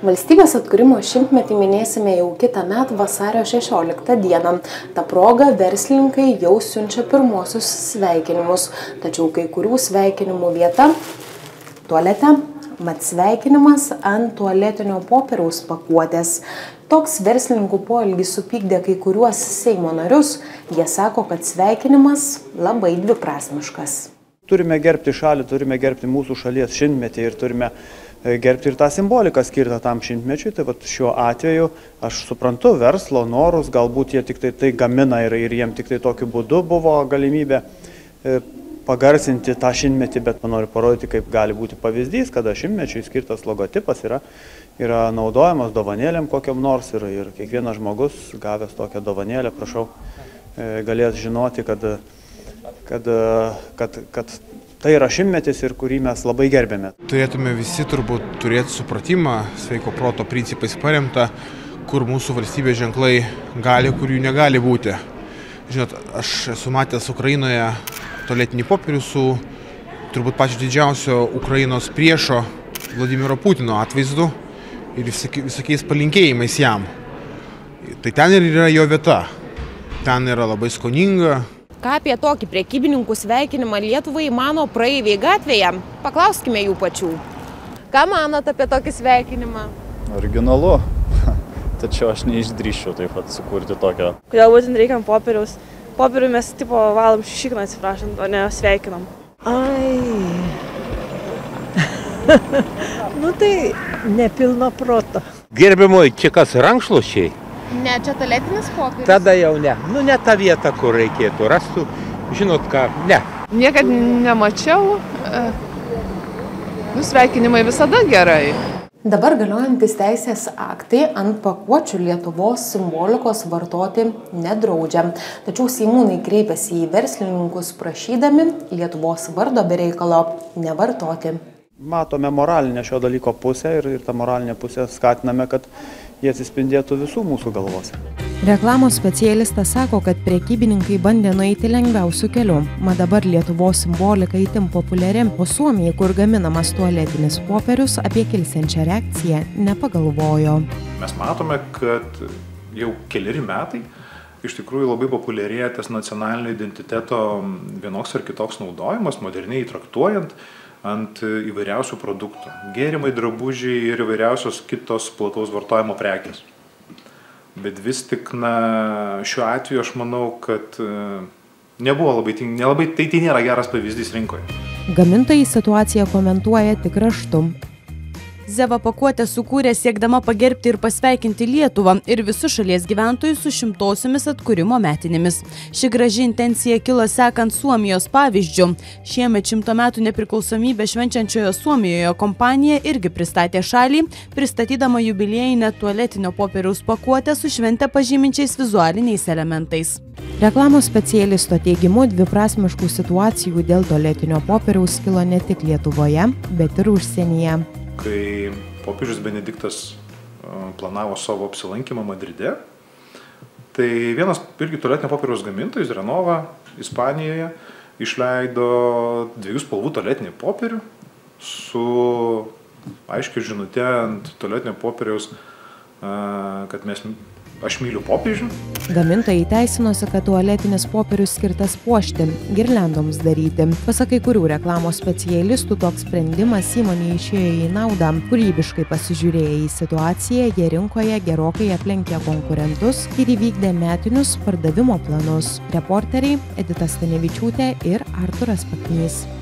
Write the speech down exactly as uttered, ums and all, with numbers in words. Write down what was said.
Valstybės atkūrimo šimtmetį minėsime jau kitą metą vasario šešioliktą dieną. Ta proga verslininkai jau siunčia pirmuosius sveikinimus, tačiau kai kurių sveikinimų vieta – tualete, mat sveikinimas ant tualetinio popieriaus pakuotės. Toks verslininkų poelgis supykdė kai kuriuos Seimo narius, jie sako, kad sveikinimas labai dviprasmiškas. Turime gerbti šalį, turime gerbti mūsų šalies šimtmetį ir turime gerbti ir tą simboliką skirtą tam šimtmečiui. Tai vat šiuo atveju aš suprantu verslo norus, galbūt jie tik tai tai gamina ir, ir jiem tik tai tokiu būdu buvo galimybė pagarsinti tą šimtmetį, bet man noriu parodyti, kaip gali būti pavyzdys, kada šimtmečiui skirtas logotipas yra, yra naudojamas dovanėlėm kokiam nors ir, ir kiekvienas žmogus gavęs tokią dovanėlę, prašau, galės žinoti, kad, kad, kad, kad tai yra šimtmetis ir kurį mes labai gerbėme. Turėtume visi turbūt turėti supratimą, sveiko proto principais paremta, kur mūsų valstybės ženklai gali, kur jų negali būti. Žinot, aš esu matęs Ukrainoje tualetinį popierių su turbūt pačiu didžiausio Ukrainos priešo Vladimiro Putino atvaizdu ir visokiais palinkėjimais jam. Tai ten ir yra jo vieta. Ten yra labai skoninga. Ką apie tokį prekybininkų sveikinimą Lietuvai mano praeiviai gatvėje? Paklauskime jų pačių. Ką manot apie tokį sveikinimą? Originalu, tačiau aš neišdrįsčiau taip pat sukurti tokio. Kodėl būtent reikia ant popieriaus? Popierių mes tipo valom šikną, atsiprašant, o ne sveikinam. Ai. Nu tai nepilno proto. Gerbiamoji, čia kas rankšluosčiai? Ne, čia tualetinis popierius. Tada jau ne. Nu, ne ta vieta, kur reikėtų. Rastų, žinot ką, ne. Niekad nemačiau. Nu, sveikinimai visada gerai. Dabar galiojantis teisės aktai ant pakuočių Lietuvos simbolikos vartoti nedraudžia. Tačiau seimūnai kreipėsi į verslininkus prašydami Lietuvos vardo be reikalo nevartoti. Matome moralinę šio dalyko pusę ir, ir tą moralinę pusę skatiname, kad jie atsispindėtų visų mūsų galvose. Reklamos specialistas sako, kad prekybininkai bandė nueiti lengviausiu keliu, mat dabar Lietuvos simbolika itin populiari, o Suomijai, kur gaminamas tualetinis popierius, apie kilsiančią reakciją nepagalvojo. Mes matome, kad jau keleri metai iš tikrųjų labai populiarėja tas nacionalinio identiteto vienoks ar kitoks naudojimas, moderniai traktuojant ant įvairiausių produktų. Gėrimai, drabužiai ir įvairiausios kitos plataus vartojimo prekės. Bet vis tik, na, šiuo atveju aš manau, kad nebuvo labai, nelabai, tai tai nėra geras pavyzdys rinkoje. Gamintojai situaciją komentuoja tik raštu. Zeva pakuotę sukūrė siekdama pagerbti ir pasveikinti Lietuvą ir visus šalies gyventojus su šimtosiomis atkūrimo metinėmis. Ši graži intencija kilo sekant Suomijos pavyzdžiu. Šiemet šimto metų nepriklausomybę švenčiančioje Suomijoje kompanija irgi pristatė šalį, pristatydama jubiliejinę tualetinio popieriaus pakuotę su šventę pažyminčiais vizualiniais elementais. Reklamos specialisto teigimu dviprasmiškų situacijų dėl tualetinio popieriaus kilo ne tik Lietuvoje, bet ir užsienyje. Kai popiežius Benediktas planavo savo apsilankymą Madride, tai vienas irgi tualetinio popieriaus gamintojas, Renova, Ispanijoje, išleido dviejų spalvų tualetinį popierių su aiškia žinute ant tualetinio popieriaus, kad mes, aš myliu popiežių. Gamintojai teisinosi, kad tualetinis popierius skirtas puošti, girliandoms daryti. Pasak kai kurių reklamos specialistų, toks sprendimas įmonė išėjo į naudą. Kūrybiškai pasižiūrėję į situaciją, jie rinkoje gerokai aplenkė konkurentus ir įvykdė metinius pardavimo planus. Reporteriai Edita Stanevičiūtė ir Arturas Paknys.